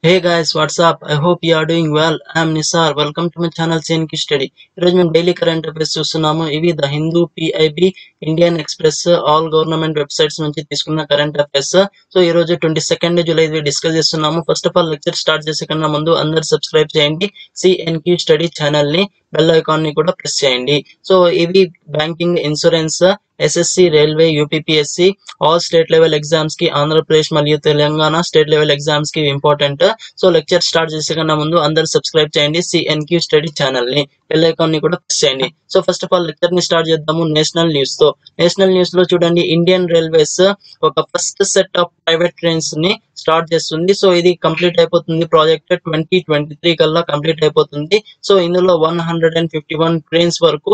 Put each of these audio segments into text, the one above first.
Hey guys, what's up? I hope you are doing well. I am Nisar. Welcome to my channel CNK Study. ఈరోజు మేము daily current affairs చూస్తున్నాము. ఇవి the Hindu, PIB, Indian express, all government websites నుంచి తీసుకున్న current affairs. So ఈ రోజు 22 July discuss చేస్తున్నాము. First of all lecture start చేసే కన్నా ముందు అందరు సబ్స్క్రైబ్ చేయండి సిఎన్క్యూ స్టడీ ఛానల్ ని, బెల్ ఐకాన్ ని కూడా ప్రెస్ చేయండి. సో ఇవి banking, insurance, SSC, railway, UPPSC, all state level exams కి, ఆంధ్రప్రదేశ్ మరియు తెలంగాణ స్టేట్ లెవెల్ ఎగ్జామ్స్ కి ఇంపార్టెంట్. సో లెక్చర్ స్టార్ట్ చేసే కన్నా ముందు అందరు సబ్స్క్రైబ్ చేయండి సిఎన్క్యూ స్టడీ ఛానల్ ని, బెల్ ఐకాన్ ని కూడా ప్రెస్ చేయండి. So first of all lecture ని స్టార్ట్ చేద్దాము నేషనల్ న్యూస్ తో. నేషనల్ న్యూస్ లో చూడండి, ఇండియన్ రైల్వేస్ ఒక first set of private trains ని స్టార్ట్ చేస్తుంది. సో ఇది కంప్లీట్ అయిపోతుంది, ప్రాజెక్ట్ 2023 కల్లా కంప్లీట్ అయిపోతుంది. సో ఇందులో 151 ట్రైన్స్ వరకు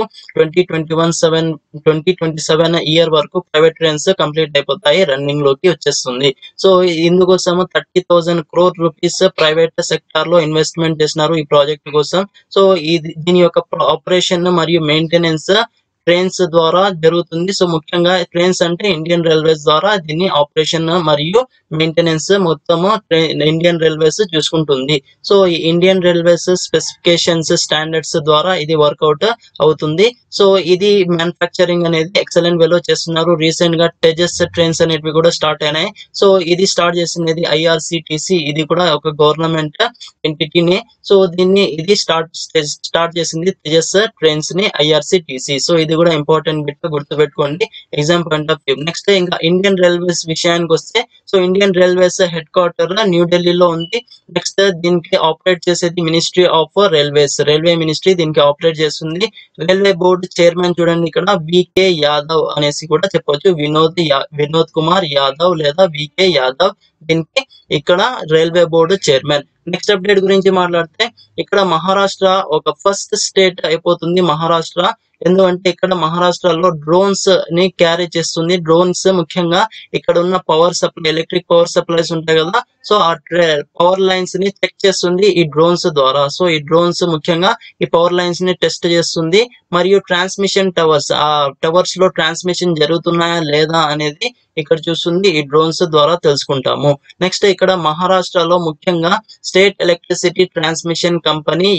2027 ఇయర్ వరకు ప్రైవేట్ ట్రైన్స్ కంప్లీట్ అయిపోతాయి, రన్నింగ్ లోకి వచ్చేస్తుంది. సో ఇందుకోసం 30,000 crore రూపీస్ ప్రైవేట్ సెక్టార్ లో ఇన్వెస్ట్మెంట్ చేసినారు ఈ ప్రాజెక్ట్ కోసం. సో దీని యొక్క ఆపరేషన్ మరియు మెయింటెనెన్స్ ట్రైన్స్ ద్వారా జరుగుతుంది. సో ముఖ్యంగా ట్రైన్స్ అంటే ఇండియన్ రైల్వేస్ ద్వారా దీన్ని ఆపరేషన్ మరియు మెయింటెనెన్స్ మొత్తము ఇండియన్ రైల్వేస్ చూసుకుంటుంది. సో ఈ ఇండియన్ రైల్వేస్ స్పెసిఫికేషన్స్, స్టాండర్డ్స్ ద్వారా ఇది వర్కౌట్ అవుతుంది. సో ఇది మ్యానుఫ్యాక్చరింగ్ అనేది ఎక్సలెంట్ వేలో చేస్తున్నారు. రీసెంట్ గా టెజెస్ ట్రైన్స్ అనేవి కూడా స్టార్ట్ అయినాయి. సో ఇది స్టార్ట్ చేసింది ఐఆర్సిటిసి, ఇది కూడా ఒక గవర్నమెంట్ ఎంటిటీని. సో ఇది స్టార్ట్ చేసింది తేజస్ ట్రైన్స్ ని ఐఆర్సిటిసి. సో ఇది కూడా ఇంపార్టెంట్ బిట్ గుర్తు పెట్టుకోండి exam point of view. Next ఇంకా ఇండియన్ రైల్వేస్ విషయానికి వస్తే, so Indian railways head quarter న్యూఢిల్లీలో ఉంది. నెక్స్ట్ దీనికి ఆపరేట్ చేసేది ministry of railways, railway ministry దీనికి ఆపరేట్ చేస్తుంది. రైల్వే బోర్డు చైర్మన్ చూడండి ఇక్కడ వికే యాదవ్ అనేసి కూడా చెప్పొచ్చు, వినోద్ కుమార్ యాదవ్ లేదా వికే యాదవ్ దీనికి ఇక్కడ railway board chairman. Next update గురించి మాట్లాడితే, ఇక్కడ మహారాష్ట్ర ఒక ఫస్ట్ స్టేట్ అయిపోతుంది మహారాష్ట్ర. ఎందుకంటే ఇక్కడ మహారాష్ట్రలో డ్రోన్స్ ని క్యారీ చేస్తుంది. డ్రోన్స్ ముఖ్యంగా ఇక్కడ ఉన్న power supply, electric power supplies ఉంటాయి కదా, సో ఆ పవర్ లైన్స్ ని చెక్ చేస్తుంది ఈ డ్రోన్స్ ద్వారా. సో ఈ డ్రోన్స్ ముఖ్యంగా ఈ పవర్ లైన్స్ ని టెస్ట్ చేస్తుంది మరియు ట్రాన్స్మిషన్ టవర్స్, ఆ టవర్స్ లో ట్రాన్స్మిషన్ జరుగుతున్నాయా లేదా అనేది ఇక్కడ చూస్తుంది, ఈ డ్రోన్స్ ద్వారా తెలుసుకుంటాము. నెక్స్ట్ ఇక్కడ మహారాష్ట్రలో ముఖ్యంగా state electricity transmission company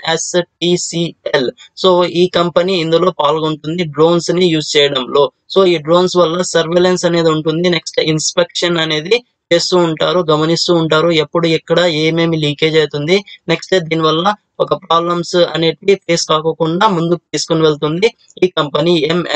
MSTCL, so ఈ కంపెనీ ఇందులో పాల్గొంటుంది డ్రోన్స్ ని యూజ్ చేయడంలో. సో ఈ డ్రోన్స్ వల్ల సర్వేలెన్స్ అనేది ఉంటుంది. నెక్స్ట్ ఇన్స్పెక్షన్ అనేది చేస్తూ ఉంటారు, గమనిస్తూ ఉంటారు ఎప్పుడు ఎక్కడ ఏమేమి లీకేజ్ అవుతుంది. నెక్స్ట్ దీనివల్ల ఒక ప్రాబ్లమ్స్ అనేటివి ఫేస్ కాకుండా ముందుకు తీసుకుని వెళ్తుంది ఈ కంపెనీ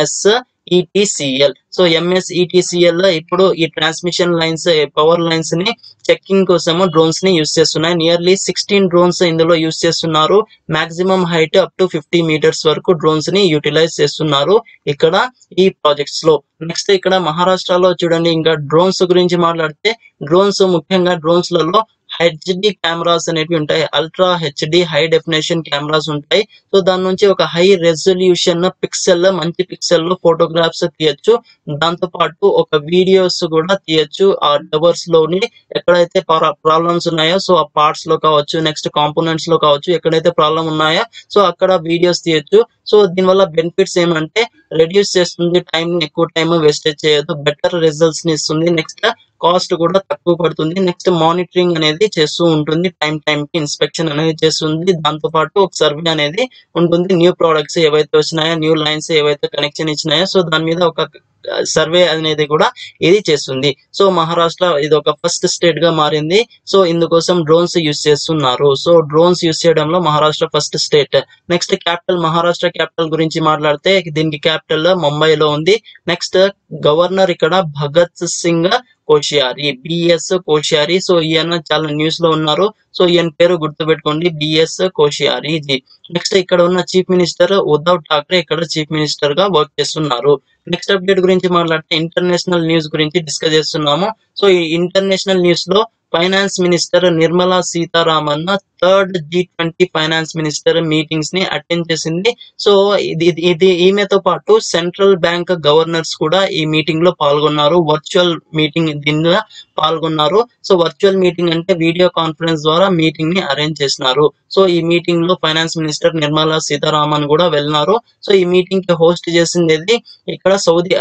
ఎంఎస్ఈటిసిఎల్. సో ఎంఎస్ఈటిసిఎల్ ఇప్పుడు ఈ ట్రాన్స్మిషన్ లైన్స్, పవర్ లైన్స్ ని చెక్కింగ్ కోసము డ్రోన్స్ ని యూజ్ చేస్తున్నాయి. నియర్లీ 16 డ్రోన్స్ ఇందులో యూజ్ చేస్తున్నారు. Maximum height up to 50 meters వరకు డ్రోన్స్ ని యూటిలైజ్ చేస్తున్నారు ఇక్కడ ఈ ప్రాజెక్ట్స్ లో. నెక్స్ట్ ఇక్కడ మహారాష్ట్రలో చూడండి, ఇంకా డ్రోన్స్ గురించి మాట్లాడితే, డ్రోన్స్ ముఖ్యంగా డ్రోన్స్ లలో హెచ్డి కెమెరాస్ అనేవి ఉంటాయి, ultra HD high definition cameras ఉంటాయి. సో దాని నుంచి ఒక హై రెజల్యూషన్ పిక్సెల్, మంచి పిక్సెల్ లో ఫోటోగ్రాఫ్స్ తీయచ్చు. దాంతో పాటు ఒక వీడియోస్ కూడా తీయచ్చు. ఆ టవర్స్ లోని ఎక్కడైతే ప్రాబ్లమ్స్ ఉన్నాయో, సో ఆ పార్ట్స్ లో కావచ్చు, నెక్స్ట్ కాంపోనెంట్స్ లో కావచ్చు, ఎక్కడైతే ప్రాబ్లం ఉన్నాయో సో అక్కడ వీడియోస్ తీయచ్చు. సో దీనివల్ల బెనిఫిట్స్ ఏమంటే, రెడ్యూస్ చేస్తుంది టైం, ఎక్కువ టైం వేస్టేజ్ చేయదు, బెటర్ రిజల్ట్స్ ని ఇస్తుంది. నెక్స్ట్ కాస్ట్ కూడా తక్కువ పడుతుంది. నెక్స్ట్ మానిటరింగ్ అనేది చేస్తూ ఉంటుంది, టైం కి ఇన్స్పెక్షన్ అనేది చేస్తుంది. దాంతో పాటు ఒక సర్వే అనేది ఉంటుంది, న్యూ ప్రొడక్ట్స్ ఏవైతే వచ్చినాయో, న్యూ లైన్స్ ఏవైతే కనెక్షన్ ఇచ్చినాయో, సో దాని మీద ఒక సర్వే అనేది కూడా ఇది చేస్తుంది. సో మహారాష్ట్ర ఇది ఒక ఫస్ట్ స్టేట్ గా మారింది. సో ఇందుకోసం డ్రోన్స్ యూజ్ చేస్తున్నారు. సో డ్రోన్స్ యూజ్ చేయడంలో Maharashtra first state. Next capital, Maharashtra capital గురించి మాట్లాడితే, దీనికి క్యాపిటల్ ముంబైలో ఉంది. నెక్స్ట్ గవర్నర్ ఇక్కడ భగత్ సింగ్ కోశ్యారి, బిఎస్ కోశ్యారి. సో ఈయన చాలా న్యూస్ లో ఉన్నారు. సో ఈయన పేరు గుర్తు పెట్టుకోండి, బిఎస్ కోశ్యారి జీ. నెక్స్ట్ ఇక్కడ ఉన్న చీఫ్ మినిస్టర్ ఉద్ధవ్ ఠాక్రే ఇక్కడ చీఫ్ మినిస్టర్ గా వర్క్ చేస్తున్నారు. నెక్స్ట్ అప్డేట్ గురించి మాట్లాడితే, ఇంటర్నేషనల్ న్యూస్ గురించి డిస్కస్ చేస్తున్నాము. సో ఈ ఇంటర్నేషనల్ న్యూస్ లో finance minister Nirmala Sitharaman third G20 finance minister meetings ని అటెండ్ చేసింది. సో ఇది ఈమెతో పాటు సెంట్రల్ బ్యాంక్ గవర్నర్స్ కూడా ఈ మీటింగ్ లో పాల్గొన్నారు. వర్చువల్ మీటింగ్ దీనిలో పాల్గొన్నారు. సో వర్చువల్ మీటింగ్ అంటే వీడియో కాన్ఫరెన్స్ ద్వారా మీటింగ్ ని అరేంజ్ చేసినారు. సో ఈ మీటింగ్ లో ఫైనాన్స్ మినిస్టర్ నిర్మలా సీతారామన్ కూడా వెళ్ళినారు. సో ఈ మీటింగ్ కి హోస్ట్ చేసింది ఇక్కడ సౌదీ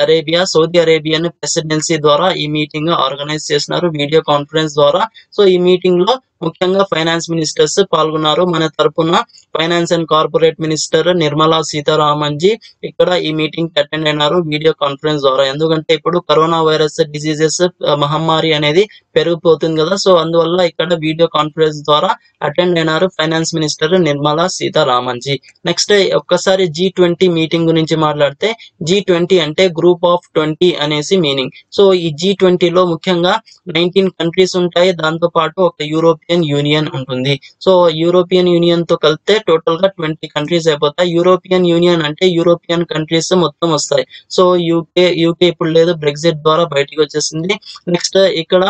అరేబియన్ ప్రెసిడెన్సీ ద్వారా ఈ మీటింగ్ ఆర్గనైజ్ చేసినారు వీడియో కాన్ఫరెన్స్ ద్వారా. సో ఈ మీటింగ్ లో ముఖ్యంగా ఫైనాన్స్ మినిస్టర్స్ పాల్గొన్నారు. మన తరపున finance and corporate minister Nirmala Sitharaman ji ఇక్కడ ఈ మీటింగ్ కి అటెండ్ అయినారు వీడియో కాన్ఫరెన్స్ ద్వారా. ఎందుకంటే ఇప్పుడు కరోనా వైరస్ డిసీజెస్ మహమ్మారి అనేది పెరిగిపోతుంది కదా, సో అందువల్ల ఇక్కడ వీడియో కాన్ఫరెన్స్ ద్వారా అటెండ్ అయినారు finance minister Nirmala Sitharaman ji. Next ఒక్కసారి G20 మీటింగ్ గురించి మాట్లాడితే, G20 అంటే గ్రూప్ ఆఫ్ 20 అనేసి మీనింగ్. సో ఈ G20 లో ముఖ్యంగా 19 కంట్రీస్ ఉంటాయి, దాంతో పాటు ఒక యూరోపియన్ యూనియన్ ఉంటుంది. సో యూరోపియన్ యూనియన్ తో కలిపితే టోటల్ గా 20 కంట్రీస్ అయిపోతాయి. యూరోపియన్ యూనియన్ అంటే యూరోపియన్ కంట్రీస్ మొత్తం వస్తాయి. సో యూకే ఇప్పుడు లేదు, బ్రెగ్జిట్ ద్వారా బయటికి వచ్చేసింది. నెక్స్ట్ ఇక్కడ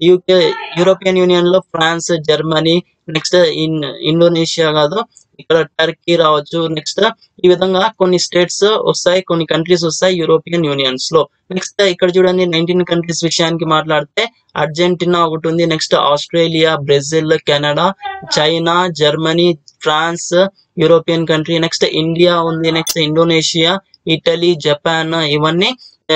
యూరోపియన్ యూనియన్ లో ఫ్రాన్స్, జర్మనీ, నెక్స్ట్ ఇండోనేషియా కాదు, ఇక్కడ టర్కీ రావచ్చు. నెక్స్ట్ ఈ విధంగా కొన్ని స్టేట్స్ వస్తాయి, కొన్ని కంట్రీస్ వస్తాయి యూరోపియన్ యూనియన్స్ లో. నెక్స్ట్ ఇక్కడ చూడండి 19 కంట్రీస్ విషయానికి మాట్లాడితే అర్జెంటీనా ఒకటి ఉంది, next Australia, Brazil, Canada, China, Germany, France European country, next India ఉంది, నెక్స్ట్ ఇండోనేషియా, ఇటలీ, జపాన్, ఇవన్నీ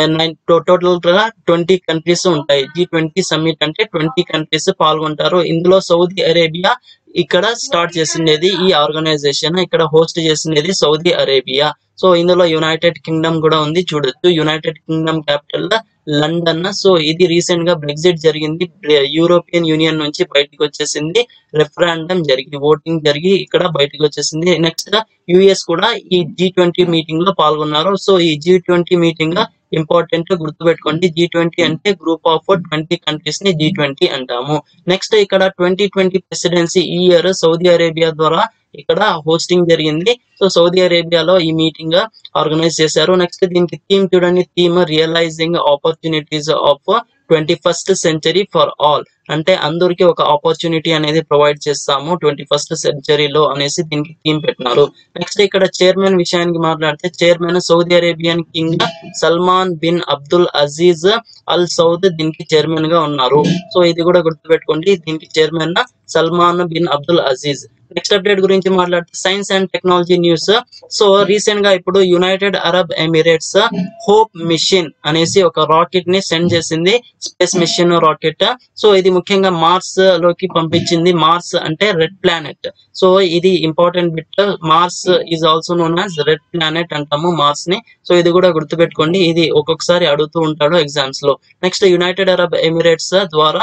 టోటల్ గా 20 కంట్రీస్ ఉంటాయి. G20 సమ్మిట్ అంటే 20 కంట్రీస్ పాల్గొంటారు. ఇందులో సౌదీ అరేబియా ఇక్కడ స్టార్ట్ చేసిండేది ఈ ఆర్గనైజేషన్, ఇక్కడ హోస్ట్ చేసిండేది సౌదీ అరేబియా. సో ఇందులో యునైటెడ్ కింగ్డమ్ కూడా ఉంది, చూడొచ్చు United Kingdom capital London. So ఇది రీసెంట్ గా బ్రెగ్జిట్ జరిగింది, యూరోపియన్ యూనియన్ నుంచి బయటకు వచ్చేసింది, రెఫరెండం జరిగి ఓటింగ్ జరిగి ఇక్కడ బయటకు వచ్చేసింది. నెక్స్ట్ యుఎస్ కూడా ఈ G20 మీటింగ్ లో పాల్గొన్నారు. సో ఈ G20 మీటింగ్ ఇంపార్టెంట్ గుర్తుపెట్టుకోండి. G20 అంటే గ్రూప్ ఆఫ్ 20 కంట్రీస్ ని G20 అంటాము. నెక్స్ట్ ఇక్కడ 2020 ప్రెసిడెన్సీ ఈ ఇయర్ సౌదీ అరేబియా ద్వారా ఇక్కడ హోస్టింగ్ జరిగింది. సో సౌదీ అరేబియాలో ఈ మీటింగ్ ఆర్గనైజ్ చేశారు. నెక్స్ట్ దీనికి థీమ్ చూడండి, theme realising opportunities of 21st century for all, అంటే అందరికి ఒక ఆపర్చునిటీ అనేది ప్రొవైడ్ చేస్తాము 21st సెంచరీలో అనేసి దీనికి థీమ్ పెట్టినారు. నెక్స్ట్ ఇక్కడ చైర్మన్ విషయానికి మాట్లాడితే, chairman Saudi Arabian king Salman bin Abdul Aziz Al Saud దీనికి చైర్మన్ గా ఉన్నారు. సో ఇది కూడా గుర్తుపెట్టుకోండి, దీనికి chairman Salman bin Abdul Aziz. Next update గురించి మాట్లాడితే science and technology news. So recent గా ఇప్పుడు United Arab Emirates Hope mission అనేసి ఒక రాకెట్ ని సెండ్ చేసింది, స్పేస్ మిషన్ రాకెట్. సో ఇది ముఖ్యంగా మార్స్ లోకి పంపించింది. మార్స్ అంటే రెడ్ ప్లానెట్. సో ఇది important bit, Mars is also known as red planet అంటాము మార్స్ ని. సో ఇది కూడా గుర్తుపెట్టుకోండి, ఇది ఒక్కొక్కసారి అడుగుతూ ఉంటాడు ఎగ్జామ్స్ లో. నెక్స్ట్ యునైటెడ్ అరబ్ ఎమిరేట్స్ ద్వారా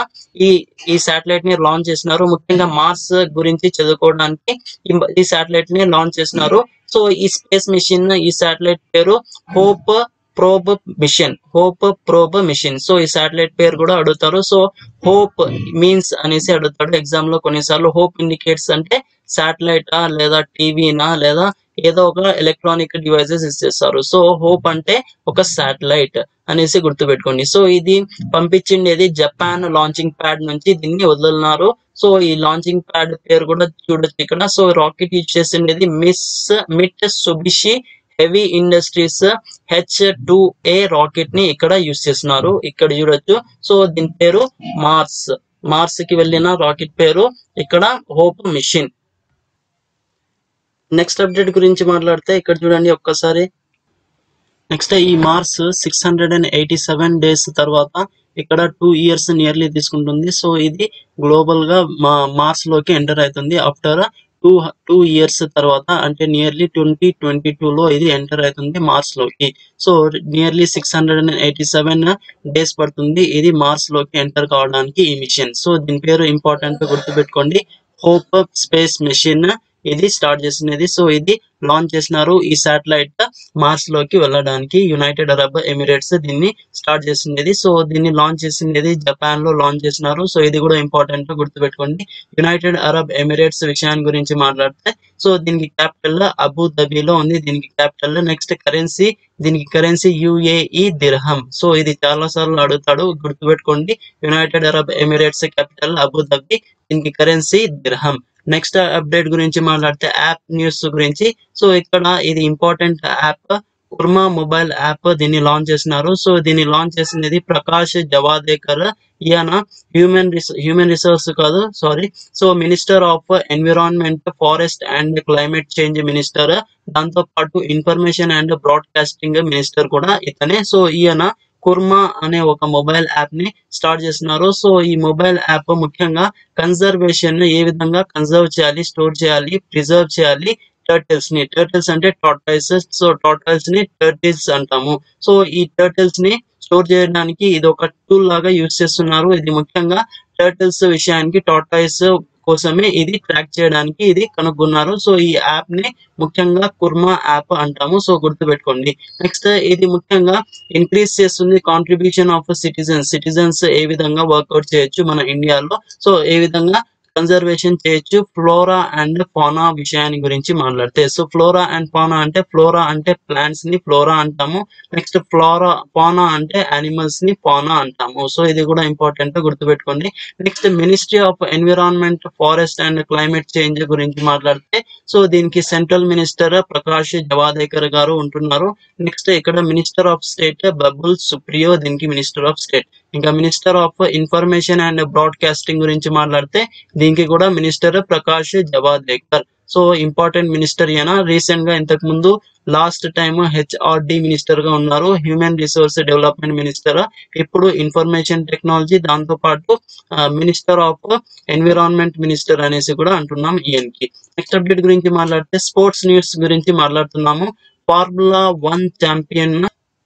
ఈ శాటిలైట్ ని లాంచ్ చేసినారు. ముఖ్యంగా మార్స్ గురించి చదువుకోవడానికి ఈ శాటిలైట్ ని లాంచ్ చేసినారు. సో ఈ స్పేస్ మిషన్, ఈ శాటిలైట్ పేరు Hope probe mission, Hope probe mission. So ఈ శాటిలైట్ పేరు కూడా అడుగుతారు. సో హోప్ మీన్స్ అనేసి అడుగుతాడు ఎగ్జామ్ లో కొన్నిసార్లు. హోప్ ఇండికేట్స్ అంటే శాటిలైటా లేదా టీవీనా లేదా ఏదో ఒక ఎలక్ట్రానిక్ డివైసెస్ ఇచ్చేస్తారు. సో హోప్ అంటే ఒక శాటిలైట్ అనేసి గుర్తుపెట్టుకోండి. సో ఇది పంపించిండేది జపాన్ లాంచింగ్ ప్యాడ్ నుంచి దీన్ని వదులున్నారు. సో ఈ లాంచింగ్ ప్యాడ్ పేరు కూడా చూడొచ్చు ఇక్కడ. సో రాకెట్ యూజ్ చేసిండేది Mitsubishi heavy industries H2A rocket ని ఇక్కడ యూజ్ చేస్తున్నారు, ఇక్కడ చూడొచ్చు. సో దీని పేరు మార్స్ కి వెళ్ళిన రాకెట్ పేరు ఇక్కడ హోప్ మిషన్. నెక్స్ట్ అప్డేట్ గురించి మాట్లాడితే ఇక్కడ చూడండి ఒక్కసారి. నెక్స్ట్ ఈ మార్స్ 687 డేస్ తర్వాత ఇక్కడ 2 years నియర్లీ తీసుకుంటుంది. సో ఇది గ్లోబల్ గా మార్స్ లోకి ఎంటర్ అవుతుంది ఆఫ్టర్ 2 years తర్వాత, అంటే నియర్లీ 2022 లో ఇది ఎంటర్ అవుతుంది మార్స్ లోకి. సో నియర్లీ 687 డేస్ పడుతుంది ఇది మార్స్ లోకి ఎంటర్ కావడానికి ఈ మిషన్. సో దీని పేరు ఇంపార్టెంట్ గుర్తుపెట్టుకోండి, హోప్ స్పేస్ మిషన్. ఇది స్టార్ట్ చేసినది. సో ఇది లాంచ్ చేసినారు ఈ శాటిలైట్ మార్స్ లోకి వెళ్ళడానికి. యునైటెడ్ అరబ్ ఎమిరేట్స్ దీన్ని స్టార్ట్ చేసినది. సో దీన్ని లాంచ్ చేసినది జపాన్ లో లాంచ్ చేసినారు. సో ఇది కూడా ఇంపార్టెంట్ గుర్తుపెట్టుకోండి. యునైటెడ్ అరబ్ ఎమిరేట్స్ విషయాన్ని గురించి మాట్లాడితే, సో దీనికి క్యాపిటల్ అబుదాబిలో ఉంది దీనికి క్యాపిటల్. నెక్స్ట్ కరెన్సీ, దీనికి కరెన్సీ UAE దిర్హం. సో ఇది చాలా సార్లు అడుగుతాడు, గుర్తుపెట్టుకోండి. United Arab Emirates capital Abu Dhabi, దీనికి కరెన్సీ దిర్హం. నెక్స్ట్ అప్డేట్ గురించి మాట్లాడితే యాప్ న్యూస్ గురించి. సో ఇక్కడ ఇది important app, Kurma mobile app దీన్ని లాంచ్ చేసినారు. సో దీన్ని లాంచ్ చేసినది ప్రకాష్ జవాదేకర్. ఈయన హ్యూమన్ రిసోర్స్ కాదు sorry, so minister of environment, forest and climate change minister, దాంతో పాటు ఇన్ఫర్మేషన్ అండ్ బ్రాడ్కాస్టింగ్ మినిస్టర్ కూడా ఇతనే. సో ఈయన కుర్మా అనే ఒక మొబైల్ యాప్ ని స్టార్ట్ చేస్తున్నారు. సో ఈ మొబైల్ యాప్ ముఖ్యంగా కన్జర్వేషన్ ఏ విధంగా కన్జర్వ్ చేయాలి, స్టోర్ చేయాలి, ప్రిజర్వ్ చేయాలి టర్టిల్స్ అంటే టార్టాయిస్. సో టార్టాయిస్ ని టర్టిల్స్ అంటాము. సో ఈ టర్టిల్స్ ని స్టోర్ చేయడానికి ఇది ఒక టూల్ లాగా యూజ్ చేస్తున్నారు. ఇది ముఖ్యంగా టర్టిల్స్ విషయానికి టార్టాయిస్ కోసమే ఇది ట్రాక్ చేయడానికి ఇది కనుగొన్నారు. సో ఈ యాప్ ని ముఖ్యంగా కుర్మా యాప్ అంటాము. సో గుర్తుపెట్టుకోండి. నెక్స్ట్ ఇది ముఖ్యంగా ఇంక్రీజ్ చేస్తుంది కాంట్రిబ్యూషన్ ఆఫ్ సిటిజన్స్ ఏ విధంగా వర్కౌట్ చేయొచ్చు మన ఇండియాలో, సో ఏ విధంగా కన్జర్వేషన్ చేయొచ్చు ఫ్లోరా అండ్ ఫానా విషయాన్ని గురించి మాట్లాడితే. సో ఫ్లోరా అండ్ ఫానా అంటే ఫ్లోరా అంటే ప్లాంట్స్ ని ఫ్లోరా అంటాము. నెక్స్ట్ ఫానా అంటే యానిమల్స్ ని ఫానా అంటాము. సో ఇది కూడా ఇంపార్టెంట్ గుర్తుపెట్టుకోండి. Next ministry of environment, forest and climate change గురించి మాట్లాడితే సో దీనికి సెంట్రల్ మినిస్టర్ ప్రకాష్ జవాదేకర్ గారు ఉంటున్నారు. నెక్స్ట్ ఇక్కడ minister of state Babul Supriyo, దీనికి మినిస్టర్ ఆఫ్ స్టేట్. ఇంకా minister of information and broadcasting గురించి మాట్లాడితే దీనికి కూడా minister Prakash Javadekar. So important minister ఈయన. రీసెంట్ గా ఇంతకు ముందు లాస్ట్ టైమ్ హెచ్ఆర్డి మినిస్టర్ గా ఉన్నారు, హ్యూమన్ రిసోర్స్ డెవలప్మెంట్ మినిస్టర్. ఇప్పుడు ఇన్ఫర్మేషన్ టెక్నాలజీ, దాంతో పాటు మినిస్టర్ ఆఫ్ ఎన్విరాన్మెంట్ మినిస్టర్ అనేసి కూడా అంటున్నాం ఈయనకి. నెక్స్ట్ అప్డేట్ గురించి మాట్లాడితే స్పోర్ట్స్ న్యూస్ గురించి మాట్లాడుతున్నాము. ఫార్ములా 1 ఛాంపియన్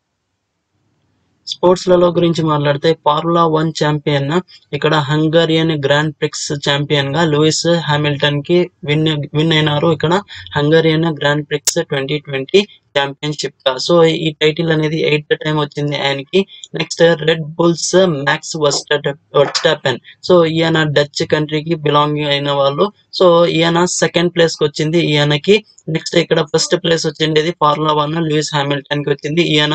స్పోర్ట్స్ లలో గురించి మాట్లాడితే ఫార్ములా 1 ఛాంపియన్ ఇక్కడ హంగరియన్ గ్రాండ్ ప్రిక్స్ ఛాంపియన్ గా లూయిస్ హామిల్టన్ కి విన్ అయినారు. ఇక్కడ హంగరియన్ గ్రాండ్ ప్రిక్స్ 2020 ఛాంపియన్షిప్ గా. సో ఈ టైటిల్ అనేది 8th టైం వచ్చింది ఆయనకి. Next Red Bulls Max Verstappen. So ఈయన డచ్ కంట్రీకి బిలాంగ్ అయిన వాళ్ళు. సో ఈయన సెకండ్ ప్లేస్ కి వచ్చింది ఈయనకి. నెక్స్ట్ ఇక్కడ ఫస్ట్ ప్లేస్ వచ్చింది ఫార్ములా 1 లూయిస్ హామిల్టన్ కి వచ్చింది. ఈయన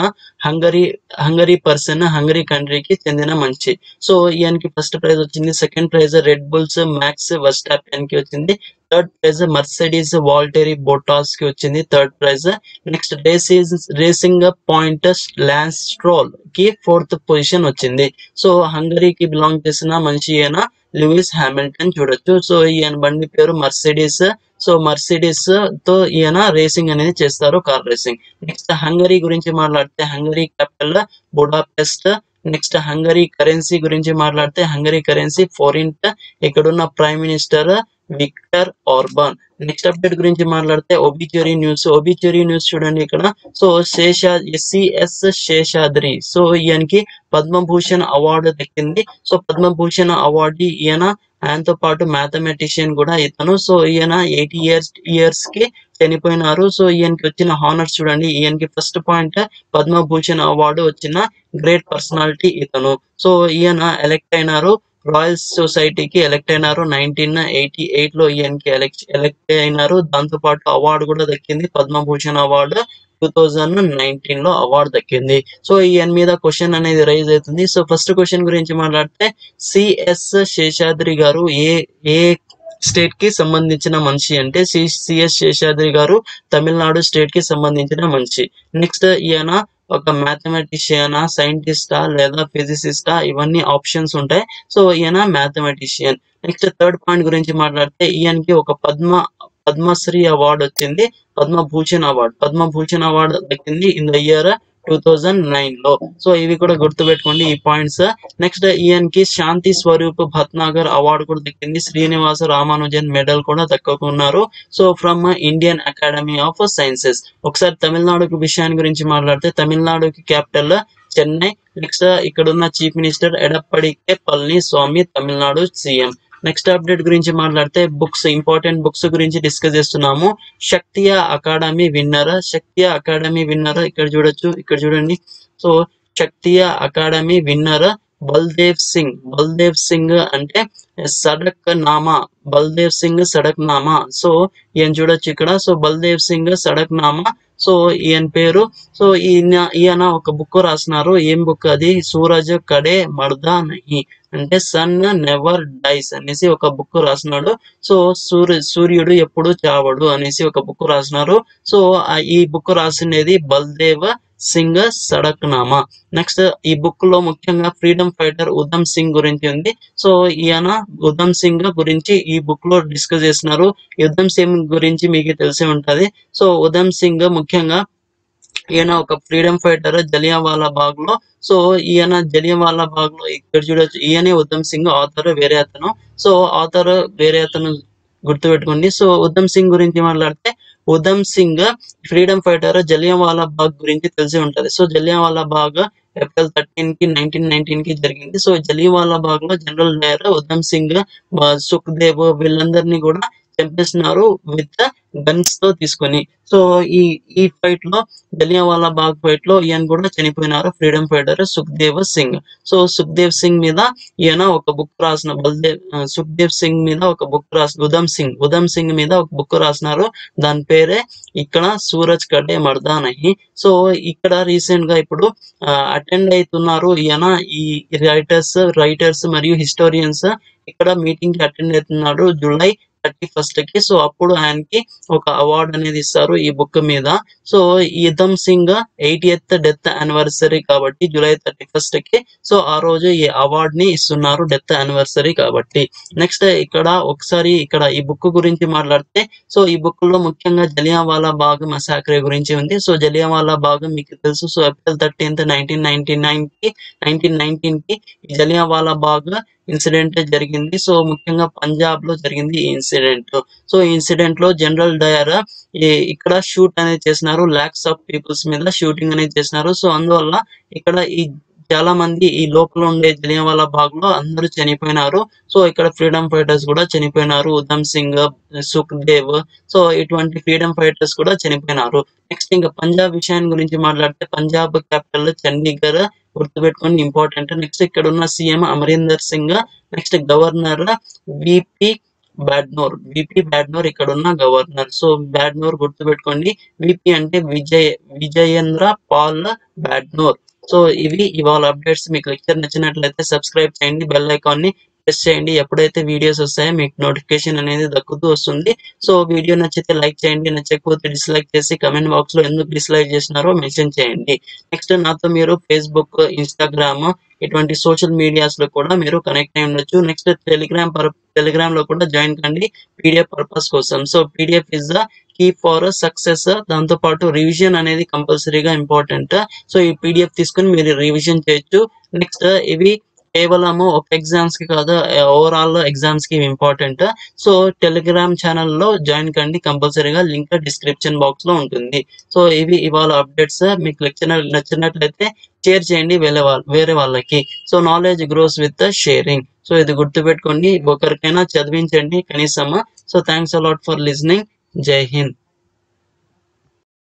హంగరీ పర్సన్, హంగరీ కంట్రీకి చెందిన మనిషి. సో ఈయనకి ఫస్ట్ ప్రైజ్ వచ్చింది. Second prize Red Bulls Max Verstappen కి వచ్చింది. Third prize Mercedes Valtteri Bottas కి వచ్చింది third prize. Next racing point Lance Stroll కి 4th పొజిషన్ వచ్చింది. సో హంగరీకి బిలాంగ్ చేసిన మనిషి ఈయన లూయిస్ హామిల్టన్ చూడొచ్చు. సో ఈయన బండి పేరు మర్సిడీస్. సో మర్సిడీస్ తో ఈయన రేసింగ్ అనేది చేస్తారు, కార్ రేసింగ్. నెక్స్ట్ హంగరీ గురించి మాట్లాడితే Hungary capital Budapest. Next Hungary currency గురించి మాట్లాడితే హంగరీ కరెన్సీ ఫోరింట్. ఇక్కడున్న prime minister Viktor Orban. Next update గురించి మాట్లాడితే ఒబిచ్యూరీ న్యూస్ చూడండి ఇక్కడ. So CS Seshadri. సో ఈయనకి పద్మభూషణ్ అవార్డు దక్కింది. సో పద్మభూషణ్ అవార్డు ఈయన, ఆయనతో పాటు మ్యాథమెటిషియన్ కూడా ఇతను. సో ఈయన 80 ఇయర్స్ కి చనిపోయినారు. సో ఈయనకి వచ్చిన హానర్స్ చూడండి. ఈయనకి ఫస్ట్ పాయింట్ పద్మభూషణ్ అవార్డు వచ్చిన గ్రేట్ పర్సనాలిటీ ఇతను. సో ఈయన ఎలక్ట్ అయినారు, రాయల్ సొసైటీకి ఎలక్ట్ అయినారు. 1988 లో ఈయనకి ఎలక్ట్ అయినారు. దాంతో పాటు అవార్డు కూడా దక్కింది, పద్మభూషణ్ అవార్డు 2019 లో అవార్డు దక్కింది. సో ఈయన మీద క్వశ్చన్ అనేది రైజ్ అవుతుంది. సో ఫస్ట్ క్వశ్చన్ గురించి మాట్లాడితే సిఎస్ శేషాద్రి గారు ఏ స్టేట్ కి సంబంధించిన మనిషి అంటే సిఎస్ శేషాద్రి గారు తమిళనాడు స్టేట్ కి సంబంధించిన మనిషి. నెక్స్ట్ ఈయన ఒక మ్యాథమెటిషియనా, సైంటిస్టా లేదా ఫిజిసిస్టా, ఇవన్నీ ఆప్షన్స్ ఉంటాయి. సో ఈయన మ్యాథమెటిషియన్. నెక్స్ట్ థర్డ్ పాయింట్ గురించి మాట్లాడితే ఈయనకి ఒక పద్మశ్రీ అవార్డు వచ్చింది, పద్మభూషణ్ అవార్డు దక్కింది ఇన్ ద ఇయర్ 2009 లో. సో ఇవి కూడా గుర్తుపెట్టుకోండి ఈ పాయింట్స్. నెక్స్ట్ ఈయనకి శాంతి స్వరూప్ భట్నాగర్ అవార్డు కూడా దక్కింది. శ్రీనివాస రామానుజన్ మెడల్ కూడా దక్కుకున్నారు. So from Indian academy of sciences. ఒకసారి తమిళనాడు విషయాన్ని గురించి మాట్లాడితే తమిళనాడుకి క్యాపిటల్ చెన్నై. నెక్స్ట్ ఇక్కడ ఉన్న chief minister Edappadi K Palaniswami, Tamil Nadu CM. Next update గురించి మాట్లాడితే బుక్స్, ఇంపార్టెంట్ బుక్స్ గురించి డిస్కస్ చేస్తున్నాము. శక్తియ అకాడమీ విన్నర్ ఇక్కడ చూడొచ్చు, ఇక్కడ చూడండి. సో శక్తియ అకాడమీ విన్నర్ బల్దేవ్ సింగ్ అంటే సడక్ నామా. సో ఈయన చూడొచ్చు ఇక్కడ. సో బల్దేవ్ సింగ్ సడక్ నామా. సో ఈయన పేరు. సో ఈయన ఒక బుక్ రాసినారు. ఏం బుక్ అది? సూరజ్ కడే మర్దా నహి అంటే సన్ నెవర్ డైస్ అనేసి ఒక బుక్ రాసినాడు. సో సూర్యుడు ఎప్పుడు చావడు అనేసి ఒక బుక్ రాసినారు. సో ఈ బుక్ రాసినది బల్దేవ్ సింగ్ సడక్నామా. నెక్స్ట్ ఈ బుక్ లో ముఖ్యంగా ఫ్రీడమ్ ఫైటర్ ఉధమ్ సింగ్ గురించి ఉంది. సో ఈయన ఉధమ్ సింగ్ గురించి ఈ బుక్ లో డిస్కస్ చేస్తున్నారు. ఉధమ్ సింగ్ గురించి మీకు తెలిసి ఉంటది. సో ఉధమ్ సింగ్ ముఖ్యంగా ఈయన ఒక ఫ్రీడమ్ ఫైటర్ జలియాంవాలా బాగ్ లో. సో ఈయన జలియాంవాలా బాగ్ లో ఇక్కడ చూడొచ్చు, ఈయనే ఉధమ్ సింగ్, ఆథర్ వేరే అతను. సో ఆథర్ వేరే అతను గుర్తుపెట్టుకోండి. సో ఉధమ్ సింగ్ గురించి మాట్లాడితే, ఉధమ్ సింగ్ ఫ్రీడమ్ ఫైటర్ జలియాంవాలా బాగ్ గురించి తెలిసి ఉంటది. సో జలియాంవాలా బాగ్ ఏప్రిల్ 13 కి 1919 కి జరిగింది. సో జలియాంవాలా బాగ్ లో జనరల్ డయర్ ఉధమ్ సింగ్, సుఖ్దేవ్ వీళ్ళందరినీ కూడా చంపేస్తున్నారు విత్ గన్స్ తో తీసుకొని. సో ఈ ఈ ఫైట్ లో, జలియాంవాలా బాగ్ ఫైట్ లో ఈయన కూడా చనిపోయినారు, freedom fighter Sukhdev Singh. So Sukhdev Singh మీద ఈయన ఒక బుక్ రాసిన, సుఖ్దేవ్ సింగ్ మీద ఒక బుక్ రాసిన, ఉధమ్ సింగ్ మీద ఒక బుక్ రాసినారు. దాని పేరే ఇక్కడ సూరజ్ కడే మర్దా నహి. సో ఇక్కడ రీసెంట్ గా ఇప్పుడు అటెండ్ అవుతున్నారు ఈయన, ఈ రైటర్స్ మరియు హిస్టోరియన్స్ ఇక్కడ మీటింగ్ కి అటెండ్ అవుతున్నాడు జూలై 31 కి. సో అప్పుడు ఆయనకి ఒక అవార్డు అనేది ఇస్తారు ఈ బుక్ మీద. So Udham Singh 80th death anniversary కాబట్టి జూలై 31 కి, సో ఆ రోజు ఈ అవార్డ్ ని ఇస్తున్నారు, డెత్ యానివర్సరీ కాబట్టి. నెక్స్ట్ ఇక్కడ ఒకసారి ఇక్కడ ఈ బుక్ గురించి మాట్లాడితే, సో ఈ బుక్ లో ముఖ్యంగా జలియాంవాలా బాగ్ మసాక్రే గురించి ఉంది. సో జలియాంవాలా బాగ్ మీకు తెలుసు. సో ఏప్రిల్ 13th 1919 కి ఈ జలియాంవాలా బాగ్ ఇన్సిడెంట్ జరిగింది. సో ముఖ్యంగా పంజాబ్ లో జరిగింది ఈ ఇన్సిడెంట్. సో ఈ ఇన్సిడెంట్ లో జనరల్ డయర్ ఇక్కడ షూట్ అనేది చేసినారు, లాక్స్ ఆఫ్ పీపుల్స్ మీద షూటింగ్ అనేది చేసినారు. సో అందువల్ల ఇక్కడ ఈ చాలా మంది ఈ లోపల ఉండే జలియాంవాలా బాగ్ లో అందరూ చనిపోయినారు. సో ఇక్కడ ఫ్రీడమ్ ఫైటర్స్ కూడా చనిపోయినారు, ఉధమ్ సింగ్, సుఖ్దేవ్. సో ఇటువంటి ఫ్రీడమ్ ఫైటర్స్ కూడా చనిపోయినారు. నెక్స్ట్ ఇంకా పంజాబ్ విషయాన్ని గురించి మాట్లాడితే, పంజాబ్ క్యాపిటల్ చండీగఢ్ గుర్తుపెట్టుకోండి, ఇంపార్టెంట్. నెక్స్ట్ ఇక్కడ ఉన్న CM Amarinder Singh. Next governor VP Badnore ఇక్కడ ఉన్న గవర్నర్. సో బ్యాడ్నోర్ గుర్తుపెట్టుకోండి. విపి అంటే విజయేంద్ర పాల్ బ్యాడ్నోర్. సో ఇవి ఇవాళ అప్డేట్స్. మీకు లెక్చర్ నచ్చినట్లయితే సబ్స్క్రైబ్ చేయండి, బెల్ ఐకాన్ ని ప్రెస్ చేయండి. ఎప్పుడైతే వీడియోస్ వస్తాయో మీకు నోటిఫికేషన్ అనేది దక్కుతూ వస్తుంది. సో వీడియో నచ్చితే లైక్ చేయండి, నచ్చకపోతే డిస్లైక్ చేసి కమెంట్ బాక్స్ లో ఎందుకు డిస్లైక్ చేసినారో మెన్షన్ చేయండి. నెక్స్ట్ నాతో మీరు ఫేస్బుక్, ఇన్స్టాగ్రామ్ ఇటువంటి సోషల్ మీడియాస్ లో కూడా మీరు కనెక్ట్ అయి ఉండొచ్చు. నెక్స్ట్ టెలిగ్రామ్ లో కూడా జాయిన్ కండి పీడిఎఫ్ పర్పస్ కోసం. So PDF is the key for success. దాంతో పాటు రివిజన్ అనేది కంపల్సరీగా ఇంపార్టెంట్. సో ఈ పీడిఎఫ్ తీసుకుని మీరు రివిజన్ చేయొచ్చు. నెక్స్ట్ ఇవి కేవలము ఒక ఎగ్జామ్స్ కి కాదు, ఓవరాల్ ఎగ్జామ్స్ కి ఇంపార్టెంట్. సో టెలిగ్రామ్ ఛానల్లో జాయిన్ కండి కంపల్సరీగా, లింక్ డిస్క్రిప్షన్ బాక్స్ లో ఉంటుంది. సో ఇవి ఇవాళ అప్డేట్స్. మీకు లెక్చర్ నచ్చినట్లయితే షేర్ చేయండి వేరే వాళ్ళకి. So knowledge grows with sharing. So ఇది గుర్తుపెట్టుకోండి, ఒకరికైనా చదివించండి కనీసం. So thanks a lot for listening. Jai Hind.